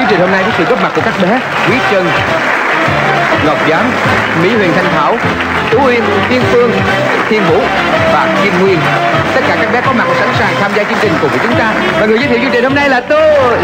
trình hôm nay với sự góp mặt của các bé Quý Trân, Ngọc Giám, Mỹ Huyền Thanh Thảo, Tú Uyên, Thiên Phương, Thiên Vũ và Kim Nguyên. Tất cả các bé có mặt và sẵn sàng tham gia chương trình cùng với chúng ta. Và người giới thiệu chương trình hôm nay là tôi.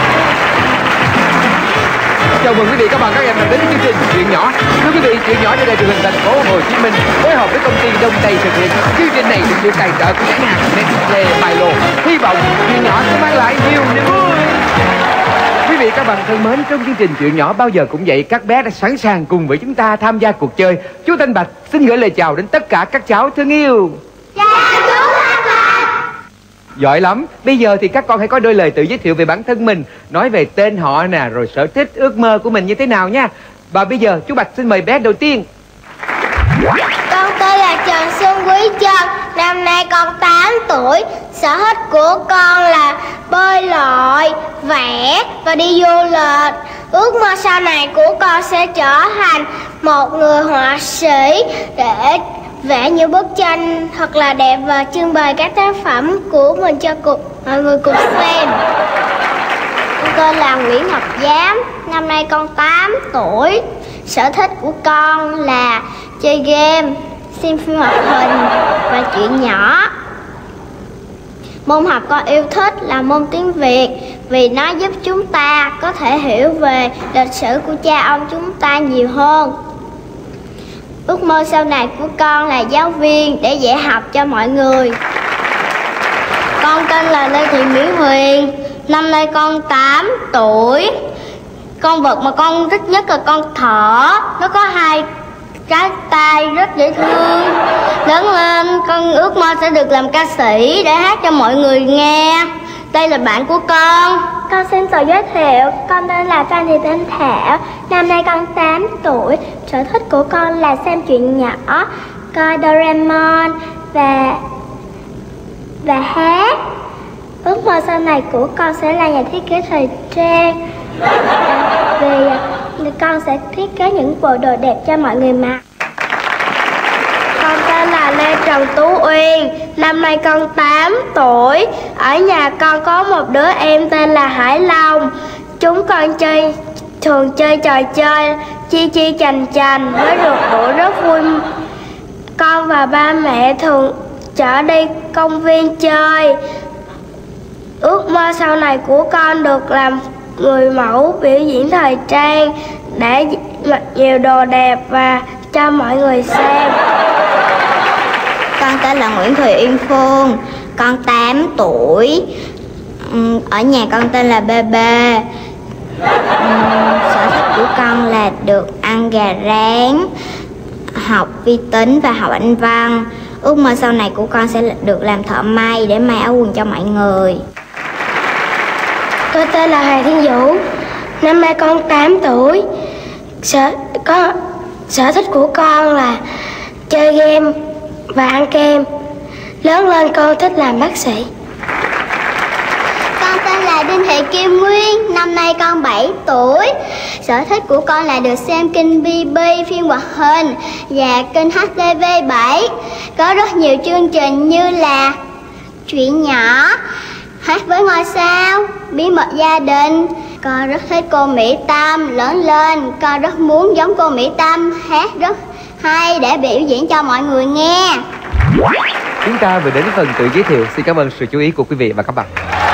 Chào mừng quý vị các bạn các em đến với chương trình Chuyện Nhỏ. Thưa quý vị, Chuyện Nhỏ trên đài truyền hình thành phố Hồ Chí Minh phối hợp với công ty Đông Tây thực hiện. Chương trình này được sự tài trợ của nhãn hàng Nestle Milo. Hy vọng Chuyện Nhỏ sẽ mang lại nhiều niềm vui. Quý vị các bạn thân mến, trong chương trình Chuyện Nhỏ bao giờ cũng vậy, các bé đã sẵn sàng cùng với chúng ta tham gia cuộc chơi. Chú Thanh Bạch xin gửi lời chào đến tất cả các cháu thân yêu. Chào chú Thanh Bạch. Giỏi lắm. Bây giờ thì các con hãy có đôi lời tự giới thiệu về bản thân mình, nói về tên họ nè, rồi sở thích, ước mơ của mình như thế nào nha. Và bây giờ chú Bạch xin mời bé đầu tiên. Con tên là Trần Xuân Quý Trân, năm nay con 8 tuổi. Sở thích của con là bơi lội, vẽ và đi du lịch. Ước mơ sau này của con sẽ trở thành một người họa sĩ để vẽ những bức tranh thật là đẹp và trưng bày các tác phẩm của mình cho mọi người cùng xem. Con tên là Nguyễn Ngọc Giám, năm nay con 8 tuổi. Sở thích của con là chơi game, xem phim hoạt hình và chuyện nhỏ. Môn học con yêu thích là môn tiếng Việt vì nó giúp chúng ta có thể hiểu về lịch sử của cha ông chúng ta nhiều hơn. Ước mơ sau này của con là giáo viên để dạy học cho mọi người. Con tên là Lê Thị Mỹ Huyền, năm nay con 8 tuổi. Con vật mà con thích nhất là con thỏ. Nó có 2 cái tai rất dễ thương. Lớn lên con ước mơ sẽ được làm ca sĩ để hát cho mọi người nghe. Đây là bạn của con. Con xin tự giới thiệu, con tên là Phan Thị Thanh Thảo, năm nay con 8 tuổi. Sở thích của con là xem chuyện nhỏ, coi Doraemon và hát. Ước mơ sau này của con sẽ là nhà thiết kế thời trang, vì con sẽ thiết kế những bộ đồ đẹp cho mọi người mặc. Con tên là Lê Trần Tú Uyên, năm nay con 8 tuổi. Ở nhà con có một đứa em tên là Hải Long. Chúng con thường chơi trò chơi chi chi chành chành với rượt đuổi rất vui. Con và ba mẹ thường chở đi công viên chơi. Ước mơ sau này của con được làm người mẫu biểu diễn thời trang để mặc nhiều đồ đẹp và cho mọi người xem. Con tên là Nguyễn Thị Uyên Phương, con 8 tuổi. Ở nhà con tên là BB. Sở thích của con là được ăn gà rán, học vi tính và học Anh văn. Ước mơ sau này của con sẽ được làm thợ may để may áo quần cho mọi người. Tôi tên là Hoàng Thiên Vũ, năm nay con 8 tuổi. Sở thích của con là chơi game và ăn kem. Lớn lên con thích làm bác sĩ. Con tên là Đinh Thị Kim Nguyên, năm nay con 7 tuổi. Sở thích của con là được xem kênh BB phim hoạt hình và kênh HTV7. Có rất nhiều chương trình như là Chuyện Nhỏ, Hát với Ngôi Sao, Bí mật gia đình. Con rất thích cô Mỹ Tâm. Lớn lên con rất muốn giống cô Mỹ Tâm, hát rất hay để biểu diễn cho mọi người nghe. Chúng ta vừa đến phần tự giới thiệu. Xin cảm ơn sự chú ý của quý vị và các bạn.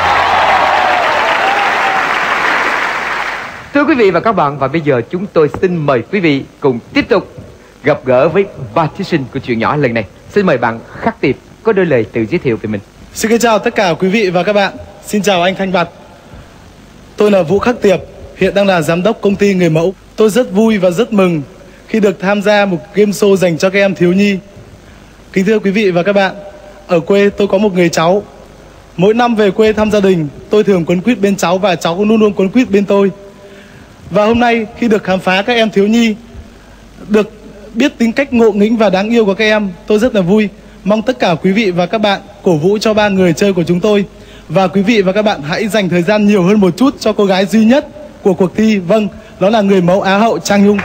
Thưa quý vị và các bạn, và bây giờ chúng tôi xin mời quý vị cùng tiếp tục gặp gỡ với ba thí sinh của Chuyện Nhỏ lần này. Xin mời bạn Khắc Tiệp có đôi lời tự giới thiệu về mình. Xin kính chào tất cả quý vị và các bạn. Xin chào anh Thanh Bạch. Tôi là Vũ Khắc Tiệp, hiện đang là giám đốc công ty Người Mẫu. Tôi rất vui và rất mừng khi được tham gia một game show dành cho các em thiếu nhi. Kính thưa quý vị và các bạn, ở quê tôi có một người cháu. Mỗi năm về quê thăm gia đình, tôi thường quấn quýt bên cháu và cháu cũng luôn luôn quấn quýt bên tôi. Và hôm nay khi được khám phá các em thiếu nhi, được biết tính cách ngộ nghĩnh và đáng yêu của các em, tôi rất là vui. Mong tất cả quý vị và các bạn cổ vũ cho ba người chơi của chúng tôi. Và quý vị và các bạn hãy dành thời gian nhiều hơn một chút cho cô gái duy nhất của cuộc thi. Vâng, đó là người mẫu Á hậu Trang Nhung.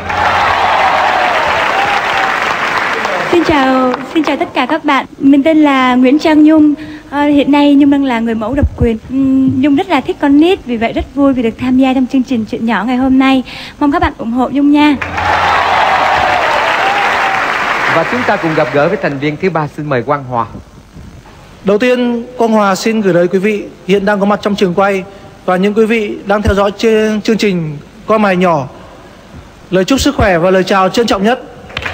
Xin chào tất cả các bạn. Mình tên là Nguyễn Trang Nhung. Hiện nay Nhung đang là người mẫu độc quyền. Nhung rất là thích con nít, vì vậy rất vui vì được tham gia trong chương trình Chuyện Nhỏ ngày hôm nay. Mong các bạn ủng hộ Nhung nha. Và chúng ta cùng gặp gỡ với thành viên thứ ba. Xin mời Quang Hòa. Đầu tiên, Quang Hòa xin gửi tới quý vị hiện đang có mặt trong trường quay và những quý vị đang theo dõi trên chương trình qua màn nhỏ lời chúc sức khỏe và lời chào trân trọng nhất.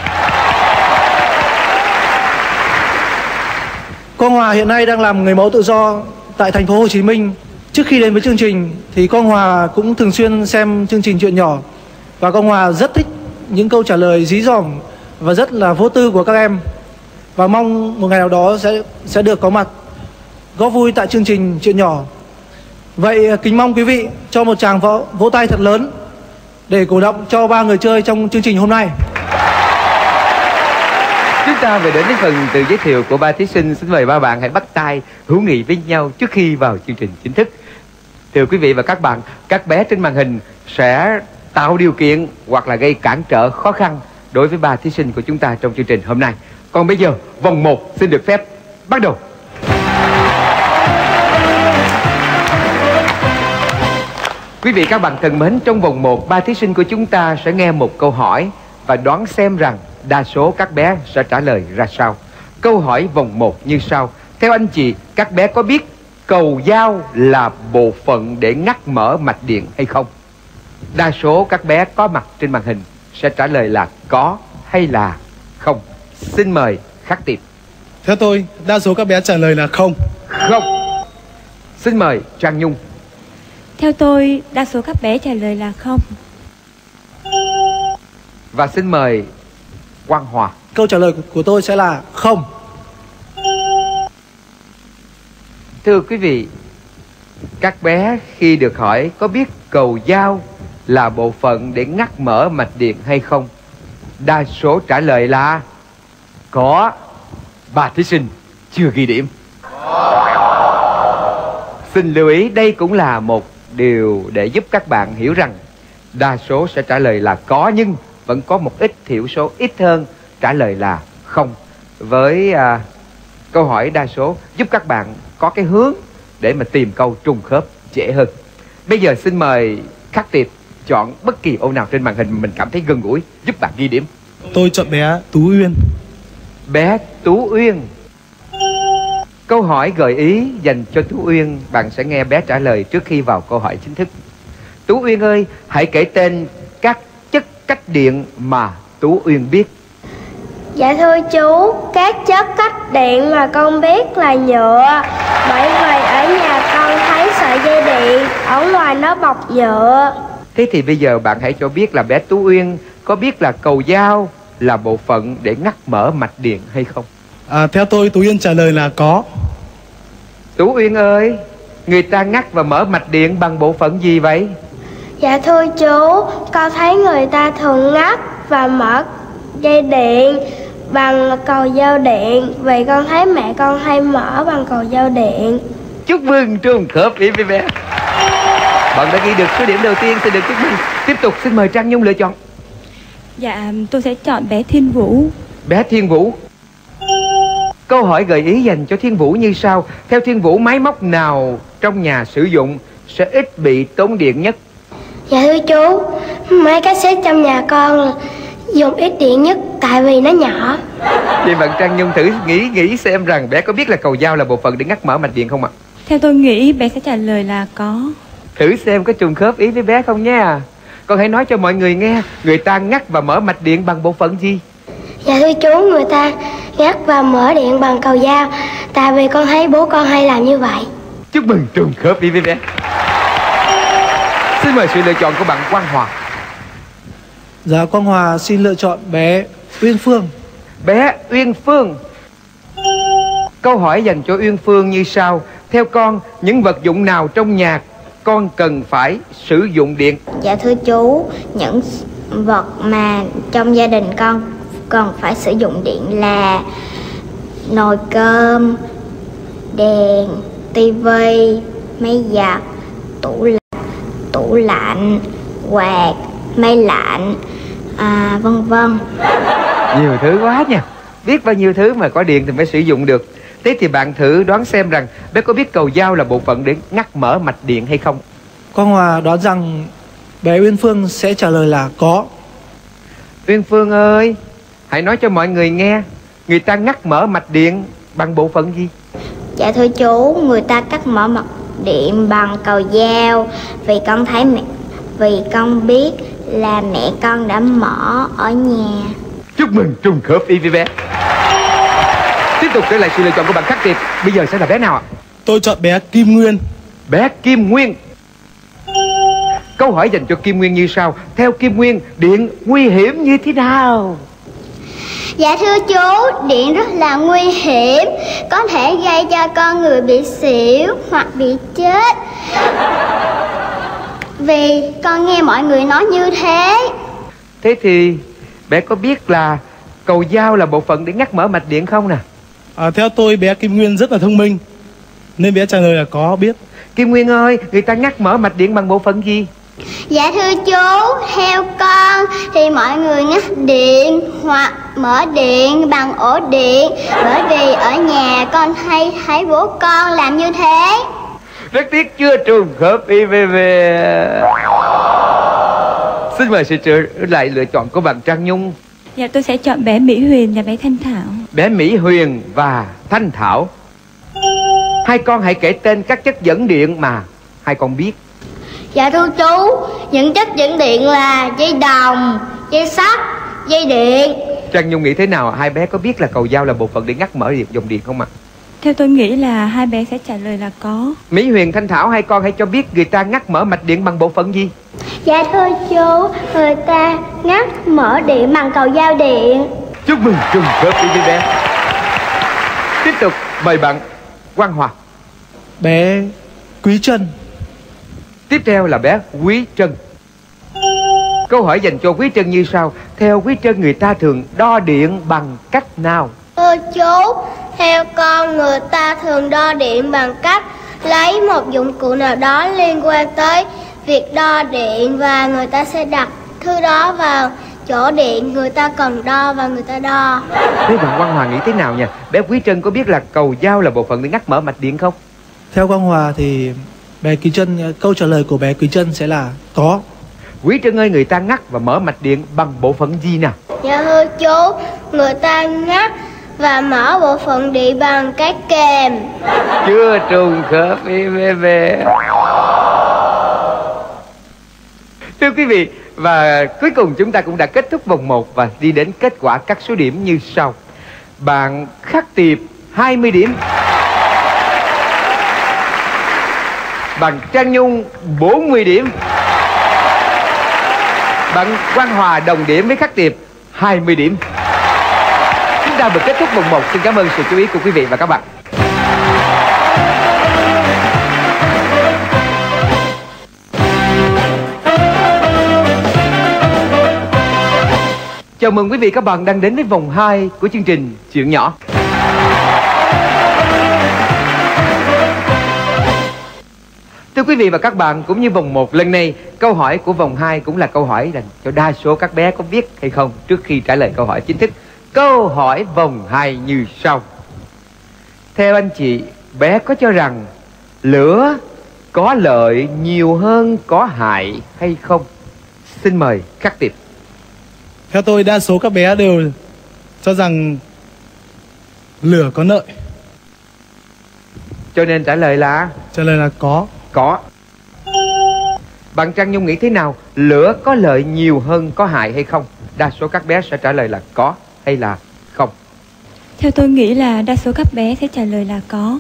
Quang Hòa hiện nay đang làm người mẫu tự do tại thành phố Hồ Chí Minh. Trước khi đến với chương trình thì Quang Hòa cũng thường xuyên xem chương trình Chuyện Nhỏ và Quang Hòa rất thích những câu trả lời dí dỏm và rất là vô tư của các em, và mong một ngày nào đó sẽ được có mặt góp vui tại chương trình Chuyện Nhỏ. Vậy kính mong quý vị cho một tràng vỗ tay thật lớn để cổ động cho ba người chơi trong chương trình hôm nay. Chúng ta về đến với phần tự giới thiệu của ba thí sinh. Xin mời ba bạn hãy bắt tay hữu nghị với nhau trước khi vào chương trình chính thức. Thưa quý vị và các bạn, các bé trên màn hình sẽ tạo điều kiện hoặc là gây cản trở khó khăn đối với ba thí sinh của chúng ta trong chương trình hôm nay. Còn bây giờ, vòng 1 xin được phép bắt đầu. Quý vị các bạn thân mến, trong vòng 1, ba thí sinh của chúng ta sẽ nghe một câu hỏi và đoán xem rằng đa số các bé sẽ trả lời ra sao. Câu hỏi vòng 1 như sau. Theo anh chị, các bé có biết cầu dao là bộ phận để ngắt mở mạch điện hay không? Đa số các bé có mặt trên màn hình sẽ trả lời là có hay là không. Xin mời Khắc Tiệp. Theo tôi, đa số các bé trả lời là không. Không. Xin mời Trang Nhung. Theo tôi, đa số các bé trả lời là không. Và xin mời Quang Hòa. Câu trả lời của tôi sẽ là không. Thưa quý vị, các bé khi được hỏi có biết cầu dao là bộ phận để ngắt mở mạch điện hay không, đa số trả lời là có. Ba thí sinh chưa ghi điểm. Xin lưu ý, đây cũng là một điều để giúp các bạn hiểu rằng đa số sẽ trả lời là có, nhưng vẫn có một ít thiểu số ít hơn trả lời là không. Với câu hỏi đa số giúp các bạn có cái hướng để mà tìm câu trùng khớp dễ hơn. Bây giờ xin mời Khắc Tiệp chọn bất kỳ ô nào trên màn hình mình cảm thấy gần gũi giúp bạn ghi điểm. Tôi chọn bé Tú Uyên. Bé Tú Uyên. Câu hỏi gợi ý dành cho Tú Uyên, bạn sẽ nghe bé trả lời trước khi vào câu hỏi chính thức. Tú Uyên ơi, hãy kể tên các chất cách điện mà Tú Uyên biết. Dạ thưa chú, các chất cách điện mà con biết là nhựa. Bởi vì ở nhà con thấy sợi dây điện, ở ngoài nó bọc nhựa. Thế thì bây giờ bạn hãy cho biết là bé Tú Uyên có biết là cầu dao là bộ phận để ngắt mở mạch điện hay không? Theo tôi, Tú Uyên trả lời là có. Tú Uyên ơi, người ta ngắt và mở mạch điện bằng bộ phận gì vậy? Dạ thưa chú, con thấy người ta thường ngắt và mở dây điện bằng cầu dao điện. Vì con thấy mẹ con hay mở bằng cầu dao điện. Chúc mừng, trùng khớp ý với bé. Bạn đã ghi được số điểm đầu tiên, xin được chúc mừng. Tiếp tục xin mời Trang Nhung lựa chọn. Dạ, tôi sẽ chọn bé Thiên Vũ. Bé Thiên Vũ. Câu hỏi gợi ý dành cho Thiên Vũ như sau. Theo Thiên Vũ, máy móc nào trong nhà sử dụng sẽ ít bị tốn điện nhất? Dạ thưa chú, máy cassette trong nhà con dùng ít điện nhất tại vì nó nhỏ. Vậy bạn Trang Nhung thử nghĩ xem rằng bé có biết là cầu dao là bộ phận để ngắt mở mạch điện không ạ? Theo tôi nghĩ bé sẽ trả lời là có. Thử xem có trùng khớp ý với bé không nha. Con hãy nói cho mọi người nghe, người ta ngắt và mở mạch điện bằng bộ phận gì? Dạ thưa chú, người ta ngắt và mở điện bằng cầu dao. Tại vì con thấy bố con hay làm như vậy. Chúc mừng, trùng khớp ý với bé. Xin mời sự lựa chọn của bạn Quang Hòa. Dạ, Quang Hòa xin lựa chọn bé Uyên Phương. Bé Uyên Phương. Câu hỏi dành cho Uyên Phương như sau. Theo con, những vật dụng nào trong nhà con cần phải sử dụng điện? Dạ thưa chú, những vật mà trong gia đình con cần phải sử dụng điện là nồi cơm, đèn, tivi, máy giặt, tủ lạnh, quạt, máy lạnh, vân vân. Nhiều thứ quá nha. Biết bao nhiêu thứ mà có điện thì phải sử dụng được. Thế thì bạn thử đoán xem rằng bé có biết cầu dao là bộ phận để ngắt mở mạch điện hay không? Quang Hòa đoán rằng bé Uyên Phương sẽ trả lời là có. Uyên Phương ơi, hãy nói cho mọi người nghe, người ta ngắt mở mạch điện bằng bộ phận gì? Dạ thưa chú, người ta cắt mở mạch điện bằng cầu dao. Vì con biết là mẹ con đã mở ở nhà. Chúc mừng, trùng khớp y với bé. Tiếp tục trở lại sự lựa chọn của bạn Khắc Tiệp. Bây giờ sẽ là bé nào ạ? Tôi chọn bé Kim Nguyên. Bé Kim Nguyên. Câu hỏi dành cho Kim Nguyên như sau: theo Kim Nguyên, điện nguy hiểm như thế nào? Dạ thưa chú, điện rất là nguy hiểm, có thể gây cho con người bị xỉu hoặc bị chết. Vì con nghe mọi người nói như thế. Thế thì bé có biết là cầu dao là bộ phận để ngắt mở mạch điện không nè? Theo tôi bé Kim Nguyên rất là thông minh nên bé trả lời là có biết. Kim Nguyên ơi, người ta ngắt mở mạch điện bằng bộ phận gì? Dạ thưa chú, theo con thì mọi người ngắt điện hoặc mở điện bằng ổ điện, bởi vì ở nhà con hay thấy bố con làm như thế. Rất tiếc chưa trùng khớp IVV. Xin mời sự trở lại lựa chọn của bạn Trang Nhung. Dạ tôi sẽ chọn bé Mỹ Huyền và bé Thanh Thảo. Bé Mỹ Huyền và Thanh Thảo, hai con hãy kể tên các chất dẫn điện mà hai con biết. Dạ thưa chú, những chất dẫn điện là dây đồng, dây sắt, dây điện. Trang Nhung nghĩ thế nào? Hai bé có biết là cầu dao là bộ phận để ngắt mở dòng điện không ạ? Theo tôi nghĩ là hai bé sẽ trả lời là có. Mỹ Huyền, Thanh Thảo, hai con hãy cho biết người ta ngắt mở mạch điện bằng bộ phận gì? Dạ thưa chú, người ta ngắt mở điện bằng cầu dao điện. Chúc mừng, trùng khớp với bé. Tiếp tục mời bạn Quang Hòa. Bé Quý Trân. Tiếp theo là bé Quý Trân. Câu hỏi dành cho Quý Trân như sau: theo Quý Trân, người ta thường đo điện bằng cách nào? Thưa chú, theo con người ta thường đo điện bằng cách lấy một dụng cụ nào đó liên quan tới việc đo điện và người ta sẽ đặt thứ đó vào chỗ điện người ta cần đo và người ta đo. Thế bạn Quang Hòa nghĩ thế nào nhỉ? Bé Quý Trân có biết là cầu dao là bộ phận để ngắt mở mạch điện không? Theo Quang Hòa thì bé Quý Trân, câu trả lời của bé Quý Trân sẽ là có. Quý Trân ơi, người ta ngắt và mở mạch điện bằng bộ phận gì nào? Dạ thưa chú, người ta ngắt và mở bộ phận điện bằng cái kềm. Chưa trùng khớp về. Thưa quý vị, và cuối cùng chúng ta cũng đã kết thúc vòng 1 và đi đến kết quả các số điểm như sau. Bạn Khắc Tiệp 20 điểm, bạn Trang Nhung 40 điểm, bạn Quang Hòa đồng điểm với Khắc Tiệp 20 điểm. Chúng ta vừa kết thúc vòng 1. Xin cảm ơn sự chú ý của quý vị và các bạn. Chào mừng quý vị các bạn đang đến với vòng 2 của chương trình Chuyện Nhỏ. Thưa quý vị và các bạn, cũng như vòng 1 lần này, câu hỏi của vòng 2 cũng là câu hỏi dành cho đa số các bé có biết hay không trước khi trả lời câu hỏi chính thức. Câu hỏi vòng 2 như sau. Theo anh chị, bé có cho rằng lửa có lợi nhiều hơn có hại hay không? Xin mời Khắc Tiệp. Theo tôi đa số các bé đều cho rằng lửa có lợi. Cho nên trả lời là? Trả lời là có. Có. Bạn Trang Nhung nghĩ thế nào? Lửa có lợi nhiều hơn có hại hay không? Đa số các bé sẽ trả lời là có hay là không? Theo tôi nghĩ là đa số các bé sẽ trả lời là có.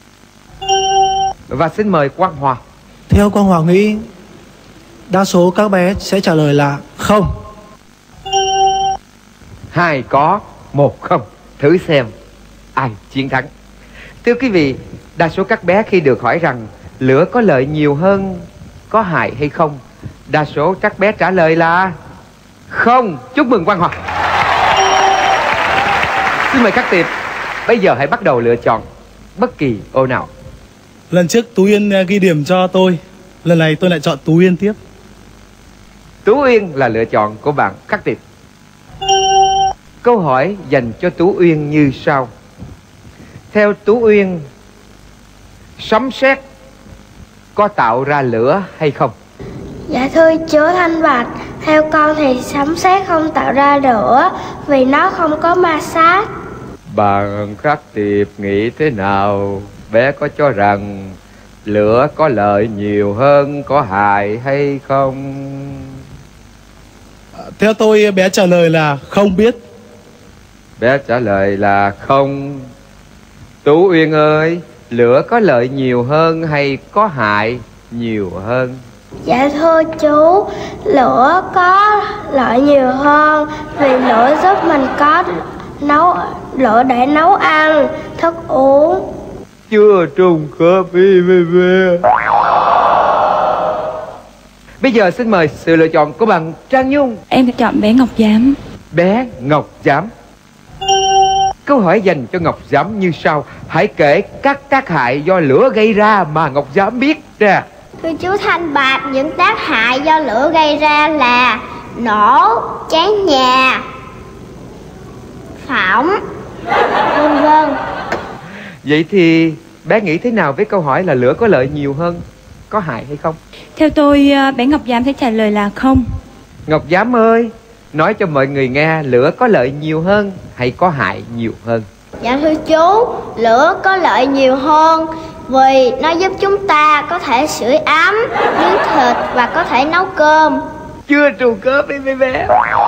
Và xin mời Quang Hòa. Theo Quang Hòa nghĩ, đa số các bé sẽ trả lời là không. 2 có, 1 không. Thử xem ai chiến thắng. Thưa quý vị, đa số các bé khi được hỏi rằng lửa có lợi nhiều hơn có hại hay không, đa số các bé trả lời là không. Chúc mừng Quang Hòa. Xin mời Khắc Tiệp. Bây giờ hãy bắt đầu lựa chọn bất kỳ ô nào. Lần trước Tú Uyên ghi điểm cho tôi, lần này tôi lại chọn Tú Uyên tiếp. Tú Uyên là lựa chọn của bạn Khắc Tiệp. Câu hỏi dành cho Tú Uyên như sau. Theo Tú Uyên, sấm sét có tạo ra lửa hay không? Dạ thưa chú Thanh Bạch, theo con thì sấm sét không tạo ra lửa vì nó không có ma sát. Bạn Khắc Tiệp nghĩ thế nào? Bé có cho rằng lửa có lợi nhiều hơn có hại hay không? Theo tôi bé trả lời là không biết. Bé trả lời là không. Tú Uyên ơi, lửa có lợi nhiều hơn hay có hại nhiều hơn? Dạ thưa chú, lửa có lợi nhiều hơn vì lửa giúp mình có lửa để nấu ăn, thức uống. Chưa trùng khớp với bé. Bây giờ xin mời sự lựa chọn của bạn Trang Nhung. Em sẽ chọn bé Ngọc Giám. Bé Ngọc Giám. Câu hỏi dành cho Ngọc Giám như sau: hãy kể các tác hại do lửa gây ra mà Ngọc Giám biết ra. Thưa chú Thanh Bạch, những tác hại do lửa gây ra là nổ, cháy nhà, phỏng, vân vân. Vậy thì bé nghĩ thế nào với câu hỏi là lửa có lợi nhiều hơn có hại hay không? Theo tôi, bé Ngọc Giám sẽ trả lời là không. Ngọc Giám ơi, nói cho mọi người nghe lửa có lợi nhiều hơn hay có hại nhiều hơn? Dạ thưa chú, lửa có lợi nhiều hơn vì nó giúp chúng ta có thể sưởi ấm, nướng thịt và có thể nấu cơm. Chưa trùng khớp với bé.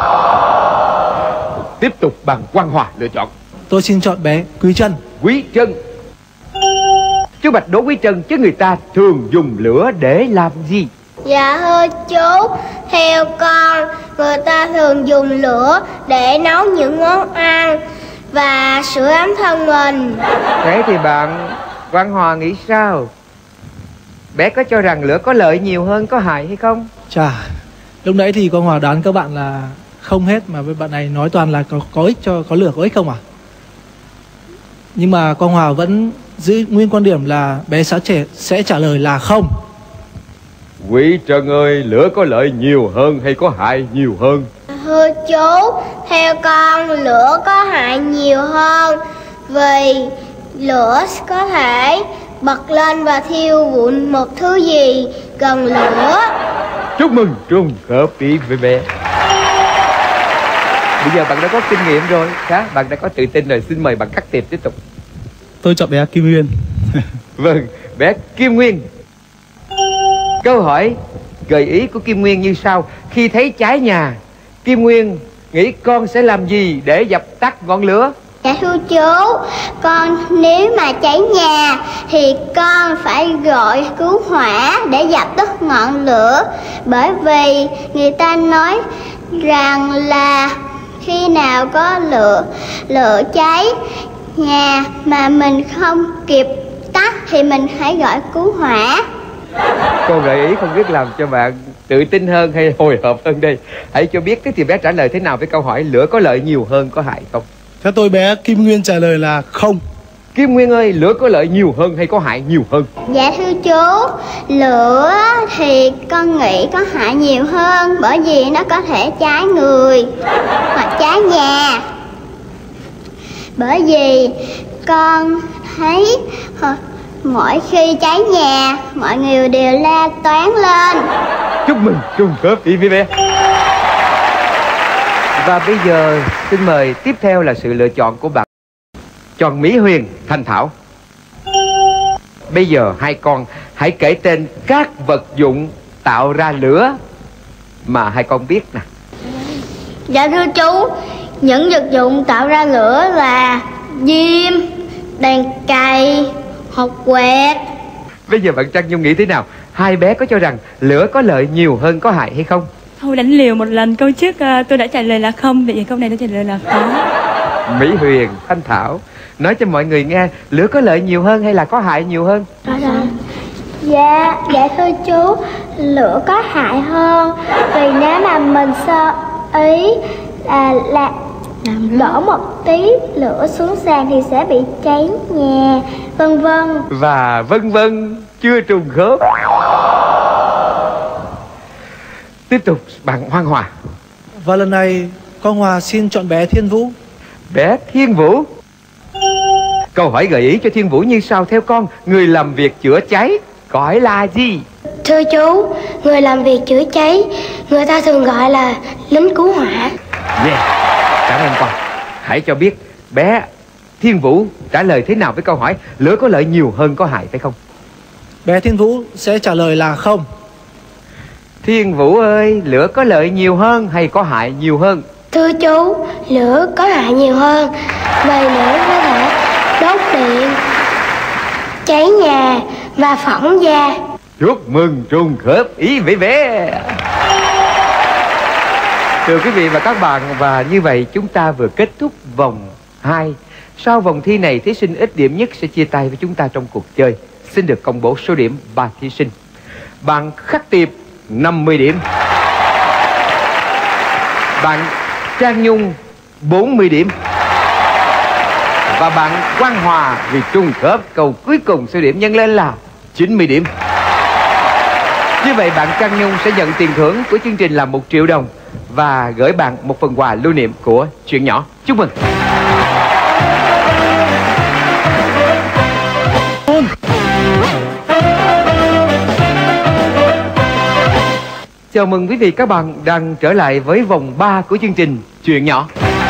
Tiếp tục bằng Quang Hòa lựa chọn. Tôi xin chọn bé Quý Trân. Quý Trân. Chú Bạch đố Quý Trân chứ người ta thường dùng lửa để làm gì? Dạ thưa chú, theo con, người ta thường dùng lửa để nấu những món ăn và sưởi ấm thân mình. Thế thì bạn Quang Hòa nghĩ sao? Bé có cho rằng lửa có lợi nhiều hơn có hại hay không? Chà, lúc nãy thì Quang Hòa đoán các bạn là không hết, mà với bạn này nói toàn là có ích, có lửa có ích không à? Nhưng mà Quang Hòa vẫn giữ nguyên quan điểm là bé sẽ trả lời là không. Quý Trân ơi, lửa có lợi nhiều hơn hay có hại nhiều hơn? Thưa chú, theo con lửa có hại nhiều hơn vì lửa có thể bật lên và thiêu vụn một thứ gì gần lửa. Chúc mừng trùng khớp với bé. Bây giờ bạn đã có kinh nghiệm rồi, bạn đã có tự tin rồi. Xin mời bạn Khắc Tiệp tiếp tục. Tôi chọn bé Kim Nguyên. Vâng, bé Kim Nguyên. Câu hỏi gợi ý của Kim Nguyên như sau: khi thấy cháy nhà, Kim Nguyên nghĩ con sẽ làm gì để dập tắt ngọn lửa? Dạ thưa chú, con nếu mà cháy nhà thì con phải gọi cứu hỏa để dập tắt ngọn lửa. Bởi vì người ta nói rằng là khi nào có lửa cháy nhà mà mình không kịp tắt thì mình hãy gọi cứu hỏa. Câu gợi ý không biết làm cho bạn tự tin hơn hay hồi hộp hơn đây? Hãy cho biết thì bé trả lời thế nào với câu hỏi lửa có lợi nhiều hơn có hại không? Theo tôi bé Kim Nguyên trả lời là không. Kim Nguyên ơi, lửa có lợi nhiều hơn hay có hại nhiều hơn? Dạ thưa chú, lửa thì con nghĩ có hại nhiều hơn bởi vì nó có thể cháy người hoặc cháy nhà. Bởi vì con thấy mỗi khi cháy nhà mọi người đều la toán lên. Chúc mừng trùng khớp với bé. Và bây giờ xin mời tiếp theo là sự lựa chọn của bạn chọn Mỹ Huyền, Thanh Thảo. Bây giờ hai con hãy kể tên các vật dụng tạo ra lửa mà hai con biết nè. Dạ thưa chú, những vật dụng tạo ra lửa là diêm, đèn cày, hột quẹt. Bây giờ bạn Trang Nhung nghĩ thế nào? Hai bé có cho rằng lửa có lợi nhiều hơn có hại hay không? Thôi đánh liều một lần, câu trước tôi đã trả lời là không, vậy câu này tôi trả lời là có. Mỹ Huyền, Thanh Thảo, nói cho mọi người nghe lửa có lợi nhiều hơn hay là có hại nhiều hơn? Dạ thưa chú, lửa có hại hơn vì nếu mà mình sơ ý là đổ một tí lửa xuống sàn thì sẽ bị cháy nhà, vân vân. Và vân vân chưa trùng khớp. Tiếp tục bạn Hoang Hòa. Và lần này Quang Hòa xin chọn bé Thiên Vũ. Bé Thiên Vũ. Câu hỏi gợi ý cho Thiên Vũ như sau theo con. Người làm việc chữa cháy gọi là gì? Thưa chú, người làm việc chữa cháy người ta thường gọi là lính cứu hỏa. Yeah, cảm ơn con. Hãy cho biết bé Thiên Vũ trả lời thế nào với câu hỏi lửa có lợi nhiều hơn có hại phải không? Bé Thiên Vũ sẽ trả lời là không. Thiên Vũ ơi, lửa có lợi nhiều hơn hay có hại nhiều hơn? Thưa chú, lửa có hại nhiều hơn. Vì lửa có thể đốt điện, cháy nhà và phỏng da. Chúc mừng trùng khớp ý với bé. Thưa quý vị và các bạn, và như vậy chúng ta vừa kết thúc vòng 2. Sau vòng thi này, thí sinh ít điểm nhất sẽ chia tay với chúng ta trong cuộc chơi. Xin được công bố số điểm 3 thí sinh. Bạn Khắc Tiệp 50 điểm, bạn Trang Nhung 40 điểm, và bạn Quang Hòa vì trùng khớp câu cuối cùng số điểm nhân lên là 90 điểm. Như vậy bạn Trang Nhung sẽ nhận tiền thưởng của chương trình là 1 triệu đồng và gửi bạn một phần quà lưu niệm của Chuyện Nhỏ. Chúc mừng. Chào mừng quý vị các bạn đang trở lại với vòng 3 của chương trình Chuyện Nhỏ.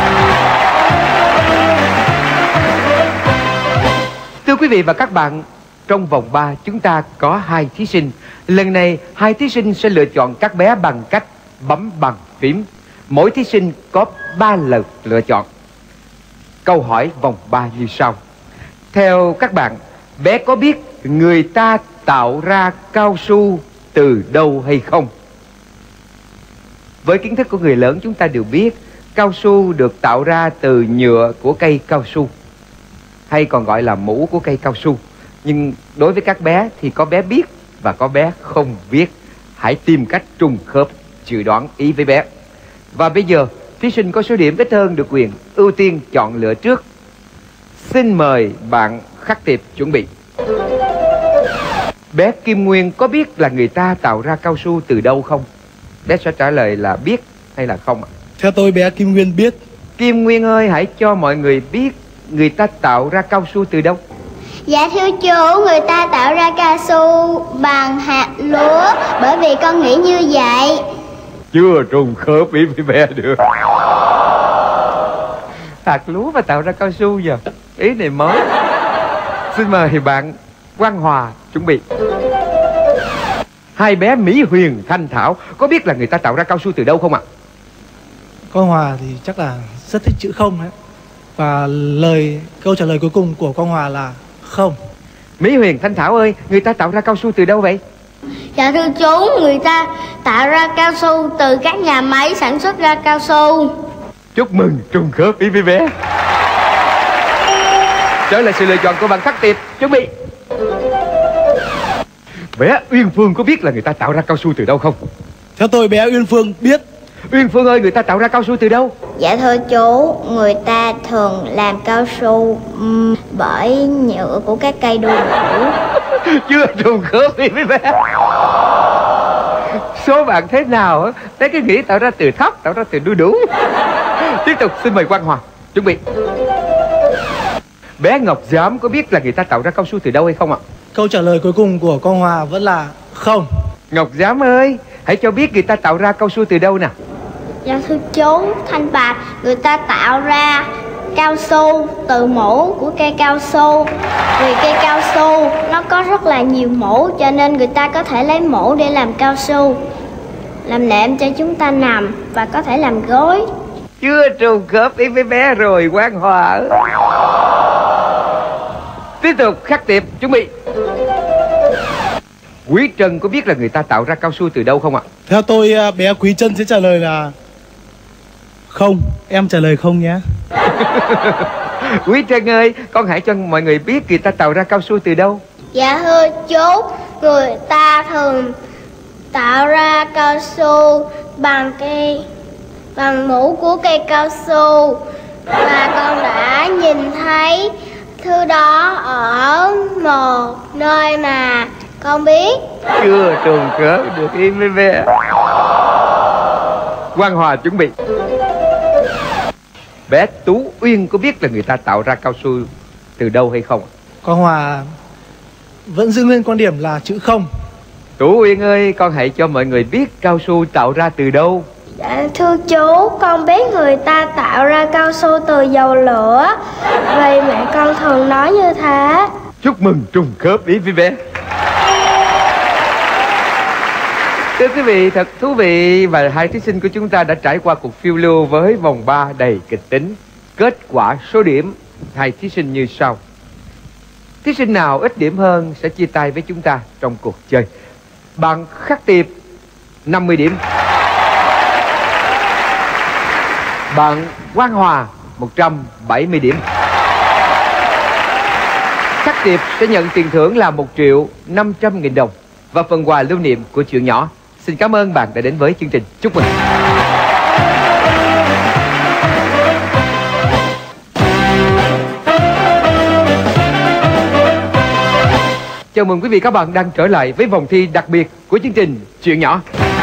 Thưa quý vị và các bạn, trong vòng 3 chúng ta có 2 thí sinh. Lần này 2 thí sinh sẽ lựa chọn các bé bằng cách bấm bàn phím. Mỗi thí sinh có 3 lần lựa chọn. Câu hỏi vòng 3 như sau. Theo các bạn, bé có biết người ta tạo ra cao su từ đâu hay không? Với kiến thức của người lớn chúng ta đều biết cao su được tạo ra từ nhựa của cây cao su, hay còn gọi là mũ của cây cao su. Nhưng đối với các bé thì có bé biết và có bé không biết. Hãy tìm cách trùng khớp dự đoán ý với bé. Và bây giờ thí sinh có số điểm ít hơn được quyền ưu tiên chọn lựa trước. Xin mời bạn Khắc Tiệp chuẩn bị. Bé Kim Nguyên có biết là người ta tạo ra cao su từ đâu không? Bé sẽ trả lời là biết hay là không ạ? Theo tôi bé Kim Nguyên biết. Kim Nguyên ơi, hãy cho mọi người biết người ta tạo ra cao su từ đâu? Dạ thưa chú, người ta tạo ra cao su bằng hạt lúa, bởi vì con nghĩ như vậy. Chưa trùng khớp ý với bé được. Hạt lúa mà tạo ra cao su giờ, ý này mới. Xin mời bạn Quang Hòa chuẩn bị. Hai bé Mỹ Huyền, Thanh Thảo có biết là người ta tạo ra cao su từ đâu không ạ? Quang Hòa thì chắc là rất thích chữ không đấy. Và câu trả lời cuối cùng của Quang Hòa là không. Mỹ Huyền, Thanh Thảo ơi, người ta tạo ra cao su từ đâu vậy? Dạ thưa chú, người ta tạo ra cao su từ các nhà máy sản xuất ra cao su. Chúc mừng trùng khớp ý với bé. Trở lại sự lựa chọn của bạn Khắc Tiệp, chuẩn bị. Bé Uyên Phương có biết là người ta tạo ra cao su từ đâu không? Theo tôi bé Uyên Phương biết. Uyên Phương ơi, người ta tạo ra cao su từ đâu? Dạ thưa chú, người ta thường làm cao su bởi nhựa của các cây đu đủ. Chưa trùng khớp ý với bé. Số bạn thế nào bé cứ nghĩ tạo ra từ thóc, tạo ra từ đu đủ. Tiếp tục xin mời Quang Hòa chuẩn bị. Bé Ngọc Giám có biết là người ta tạo ra cao su từ đâu hay không ạ? Câu trả lời cuối cùng của Quang Hòa vẫn là không. Ngọc Giám ơi, hãy cho biết người ta tạo ra cao su từ đâu nè. Dạ thưa chú, Thanh Bạch, người ta tạo ra cao su từ mũ của cây cao su. Vì cây cao su nó có rất là nhiều mũ, cho nên người ta có thể lấy mũ để làm cao su, làm nệm cho chúng ta nằm và có thể làm gối. Chưa trùng khớp ý với bé rồi Quang Hòa. Tiếp tục Khắc Tiệp chuẩn bị. Quý Trân có biết là người ta tạo ra cao su từ đâu không ạ? Theo tôi bé Quý Trân sẽ trả lời là không. Em trả lời không nhé. Quý Trân ơi, con hãy cho mọi người biết người ta tạo ra cao su từ đâu. Dạ thưa chú, người ta thường tạo ra cao su bằng mũ của cây cao su. Và con đã nhìn thấy thứ đó ở một nơi mà con biết. Chưa trùng khớp được im với bé. Quang Hòa chuẩn bị. Bé Tú Uyên có biết là người ta tạo ra cao su từ đâu hay không? Quang Hòa vẫn giữ nguyên quan điểm là chữ không. Tú Uyên ơi, con hãy cho mọi người biết cao su tạo ra từ đâu. Dạ thưa chú, con biết người ta tạo ra cao su từ dầu lửa, vì mẹ con thường nói như thế. Chúc mừng trùng khớp ý với bé. Thưa quý vị, thật thú vị và hai thí sinh của chúng ta đã trải qua cuộc phiêu lưu với vòng 3 đầy kịch tính. Kết quả số điểm hai thí sinh như sau. Thí sinh nào ít điểm hơn sẽ chia tay với chúng ta trong cuộc chơi. Bạn Khắc Tiệp 50 điểm, bạn Quang Hòa 170 điểm. Khắc Tiệp sẽ nhận tiền thưởng là 1.500.000 đồng và phần quà lưu niệm của Chuyện Nhỏ. Xin cảm ơn bạn đã đến với chương trình. Chúc mừng. Chào mừng quý vị các bạn đang trở lại với vòng thi đặc biệt của chương trình Chuyện Nhỏ.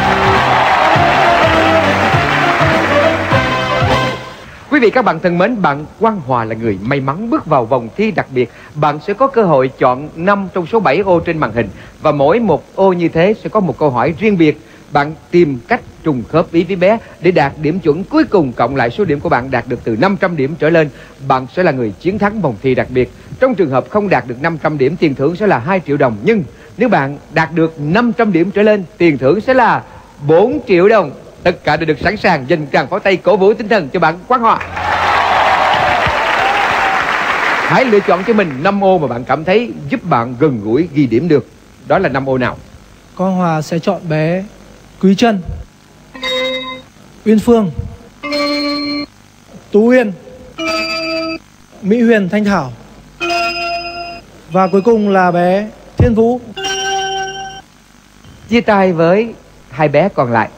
Quý vị các bạn thân mến, bạn Quang Hòa là người may mắn bước vào vòng thi đặc biệt. Bạn sẽ có cơ hội chọn 5 trong số 7 ô trên màn hình. Và mỗi một ô như thế sẽ có một câu hỏi riêng biệt. Bạn tìm cách trùng khớp ý với bé để đạt điểm chuẩn cuối cùng, cộng lại số điểm của bạn đạt được từ 500 điểm trở lên. Bạn sẽ là người chiến thắng vòng thi đặc biệt. Trong trường hợp không đạt được 500 điểm, tiền thưởng sẽ là 2 triệu đồng. Nhưng nếu bạn đạt được 500 điểm trở lên, tiền thưởng sẽ là 4 triệu đồng. Tất cả đều được sẵn sàng, dành tràng pháo tay cổ vũ tinh thần cho bạn Quang Hòa. Hãy lựa chọn cho mình 5 ô mà bạn cảm thấy giúp bạn gần gũi ghi điểm được. Đó là 5 ô nào? Quang Hòa sẽ chọn bé Quý Trân, Uyên Phương, Tú Uyên, Mỹ Huyền, Thanh Thảo và cuối cùng là bé Thiên Vũ. Chia tay với hai bé còn lại.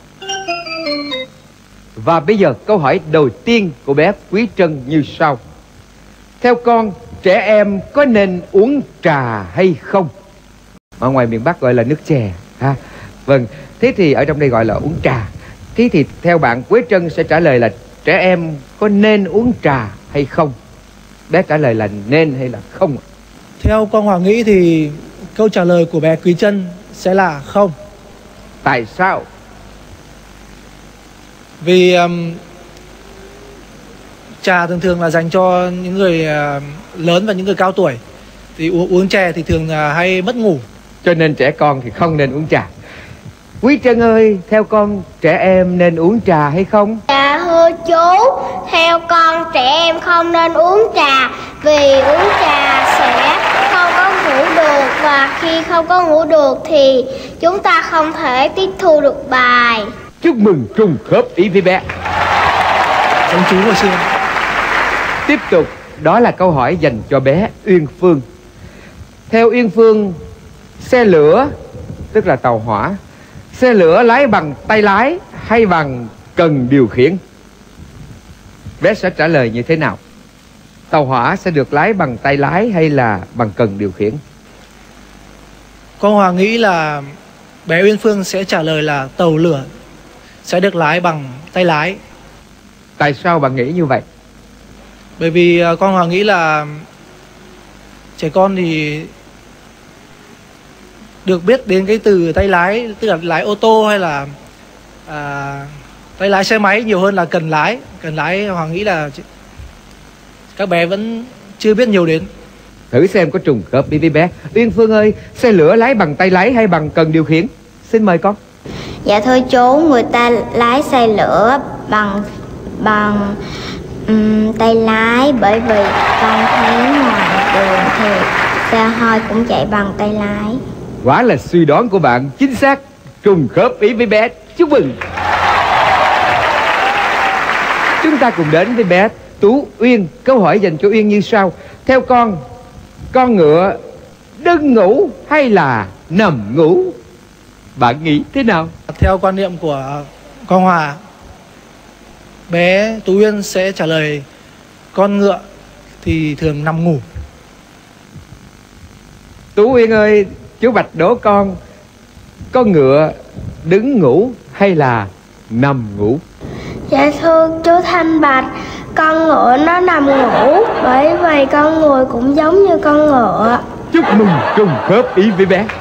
Và bây giờ câu hỏi đầu tiên của bé Quý Trân như sau. Theo con, trẻ em có nên uống trà hay không? Ở ngoài miền Bắc gọi là nước chè ha. Vâng, thế thì ở trong đây gọi là uống trà. Thế thì theo bạn, Quế Trân sẽ trả lời là trẻ em có nên uống trà hay không? Bé trả lời là nên hay là không? Theo Quang Hòa nghĩ thì câu trả lời của bé Quý Trân sẽ là không. Tại sao? Vì trà thường là dành cho những người lớn và những người cao tuổi. Thì uống chè thì thường hay mất ngủ. Cho nên trẻ con thì không nên uống trà. Quý Trân ơi, theo con trẻ em nên uống trà hay không? Dạ thưa chú, theo con trẻ em không nên uống trà, vì uống trà sẽ không có ngủ được, và khi không có ngủ được thì chúng ta không thể tiếp thu được bài. Chúc mừng trùng khớp ý với bé. Giống chú hồi xưa. Tiếp tục, đó là câu hỏi dành cho bé Uyên Phương. Theo Uyên Phương, xe lửa, tức là tàu hỏa, xe lửa lái bằng tay lái hay bằng cần điều khiển? Bé sẽ trả lời như thế nào? Tàu hỏa sẽ được lái bằng tay lái hay là bằng cần điều khiển? Quang Hòa nghĩ là bé Uyên Phương sẽ trả lời là tàu lửa sẽ được lái bằng tay lái. Tại sao bạn nghĩ như vậy? Bởi vì Quang Hòa nghĩ là trẻ con thì được biết đến cái từ tay lái, tức là lái ô tô hay là tay lái xe máy nhiều hơn là cần lái. Cần lái Hoàng nghĩ là các bé vẫn chưa biết nhiều đến. Thử xem có trùng khớp đi với bé. Uyên Phương ơi, xe lửa lái bằng tay lái hay bằng cần điều khiển? Xin mời con. Dạ thưa chú, người ta lái xe lửa bằng tay lái, bởi vì con thấy ngoài đường thì xe hơi cũng chạy bằng tay lái. Quả là suy đoán của bạn chính xác, trùng khớp ý với bé. Chúc mừng. Chúng ta cùng đến với bé Tú Uyên. Câu hỏi dành cho Uyên như sau. Theo con ngựa đứng ngủ hay là nằm ngủ? Bạn nghĩ thế nào? Theo quan niệm của Quang Hòa, bé Tú Uyên sẽ trả lời con ngựa thì thường nằm ngủ. Tú Uyên ơi, chú Bạch đố con ngựa đứng ngủ hay là nằm ngủ? Dạ thưa chú Thanh Bạch, Con ngựa nó nằm ngủ, bởi vì con người cũng giống như con ngựa. Chúc mừng trùng khớp ý với bé.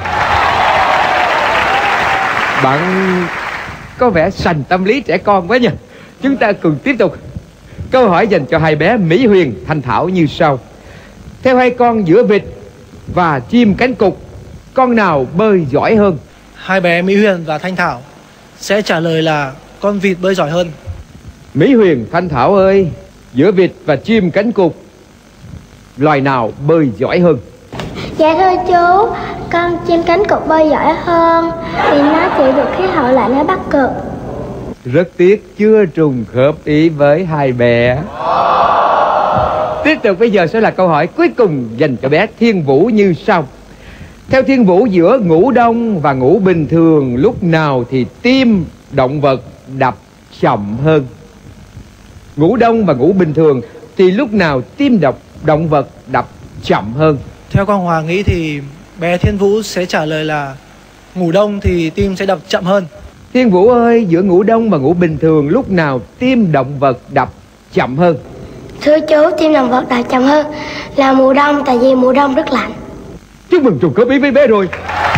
Bạn có vẻ sành tâm lý trẻ con quá nhỉ. Chúng ta cùng tiếp tục. Câu hỏi dành cho hai bé Mỹ Huyền, Thanh Thảo như sau. Theo hai con giữa vịt và chim cánh cụt, con nào bơi giỏi hơn? Hai bé Mỹ Huyền và Thanh Thảo sẽ trả lời là con vịt bơi giỏi hơn. Mỹ Huyền, Thanh Thảo ơi, giữa vịt và chim cánh cụt, loài nào bơi giỏi hơn? Dạ thưa chú, con chim cánh cụt bơi giỏi hơn vì nó chịu được khí hậu lạnh ở Bắc Cực. Rất tiếc chưa trùng khớp ý với hai bé. Tiếp tục bây giờ sẽ là câu hỏi cuối cùng dành cho bé Thiên Vũ như sau. Theo Thiên Vũ, giữa ngủ đông và ngủ bình thường, lúc nào thì tim động vật đập chậm hơn? Ngủ đông và ngủ bình thường thì lúc nào tim động vật đập chậm hơn? Theo con Hòa nghĩ thì bé Thiên Vũ sẽ trả lời là ngủ đông thì tim sẽ đập chậm hơn. Thiên Vũ ơi, giữa ngủ đông và ngủ bình thường, lúc nào tim động vật đập chậm hơn? Thưa chú, tim động vật đập chậm hơn là mùa đông, tại vì mùa đông rất lạnh. Chúc mừng trùng khớp ý với bé rồi.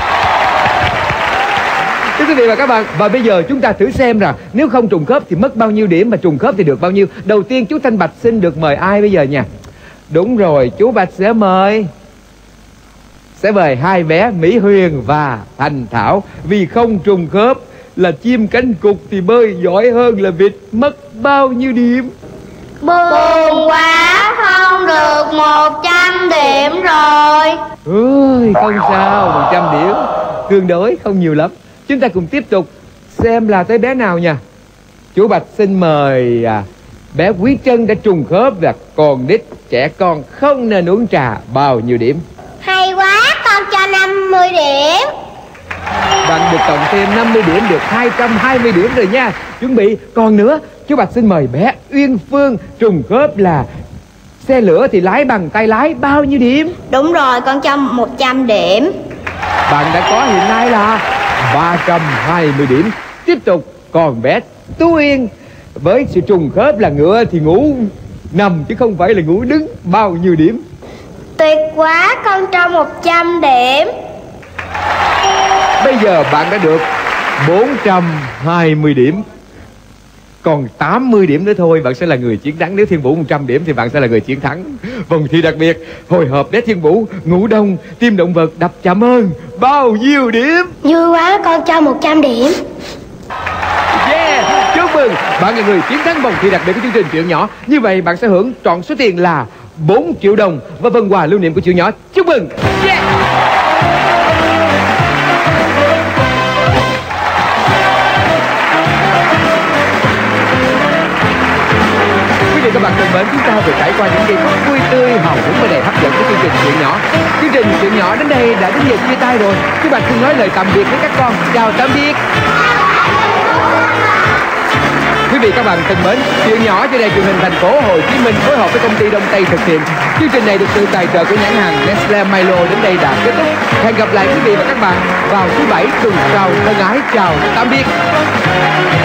Thưa quý vị và các bạn, và bây giờ chúng ta thử xem rằng nếu không trùng khớp thì mất bao nhiêu điểm, mà trùng khớp thì được bao nhiêu. Đầu tiên chú Thanh Bạch xin được mời ai bây giờ nha? Đúng rồi, chú Bạch sẽ mời hai bé Mỹ Huyền và Thanh Thảo. Vì không trùng khớp là chim cánh cụt thì bơi giỏi hơn là vịt, mất bao nhiêu điểm? Buồn quá, không được 100 điểm rồi. Ôi, không sao, 100 điểm tương đối không nhiều lắm. Chúng ta cùng tiếp tục xem là tới bé nào nha. Chú Bạch xin mời bé Quý Trân đã trùng khớp và còn đích trẻ con không nên uống trà, bao nhiêu điểm? Hay quá, con cho 50 điểm. Bạn được cộng thêm 50 điểm, được 220 điểm rồi nha. Chuẩn bị, còn nữa, chú Bạch xin mời bé Uyên Phương trùng khớp là xe lửa thì lái bằng tay lái, bao nhiêu điểm? Đúng rồi, con cho 100 điểm. Bạn đã có hiện nay là 320 điểm. Tiếp tục, còn bé Tú Yên với sự trùng khớp là ngựa thì ngủ nằm chứ không phải là ngủ đứng, bao nhiêu điểm? Tuyệt quá, con cho 100 điểm. Bây giờ bạn đã được 420 điểm. Còn 80 điểm nữa thôi, bạn sẽ là người chiến thắng. Nếu Thiên Vũ 100 điểm thì bạn sẽ là người chiến thắng. Vòng thi đặc biệt, hồi hộp bé Thiên Vũ, ngủ đông, tim động vật đập chậm hơn, bao nhiêu điểm? Vui quá, con cho 100 điểm. Yeah, chúc mừng, bạn là người chiến thắng vòng thi đặc biệt của chương trình Chuyện Nhỏ. Như vậy bạn sẽ hưởng trọn số tiền là 4 triệu đồng và phần quà lưu niệm của Chuyện Nhỏ. Chúc mừng. Yeah. Các bạn thân mến, chúng ta vừa trải qua những giây phút vui tươi, hào hứng và đầy hấp dẫn của chương trình Chuyện Nhỏ. Chương trình Chuyện Nhỏ đến đây đã đến giờ chia tay rồi. Các bạn xin nói lời tạm biệt với các con. Chào tạm biệt. Quý vị các bạn thân mến, Chuyện Nhỏ trên đài truyền hình thành phố Hồ Chí Minh phối hợp với công ty Đông Tây thực hiện. Chương trình này được sự tài trợ của nhãn hàng Nestle Milo đến đây đã kết thúc. Hẹn gặp lại quý vị và các bạn vào thứ Bảy tuần sau. Thân ái chào tạm biệt.